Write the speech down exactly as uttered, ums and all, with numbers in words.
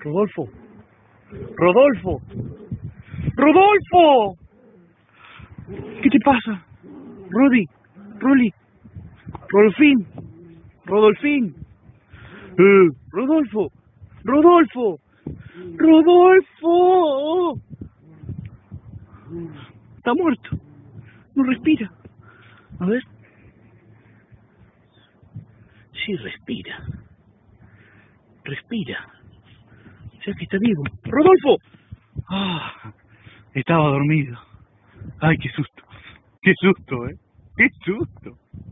Rodolfo. Rodolfo. Rodolfo. ¿Qué te pasa? Rodi. Roli. Rodolfín. Rodolfín. Eh, Rodolfo. Rodolfo. Rodolfo. Está muerto. No respira. A ver. Sí respira. Respira. O sea que está vivo. ¡Rodolfo! Ah, estaba dormido. Ay, qué susto. Qué susto, ¿eh? Qué susto.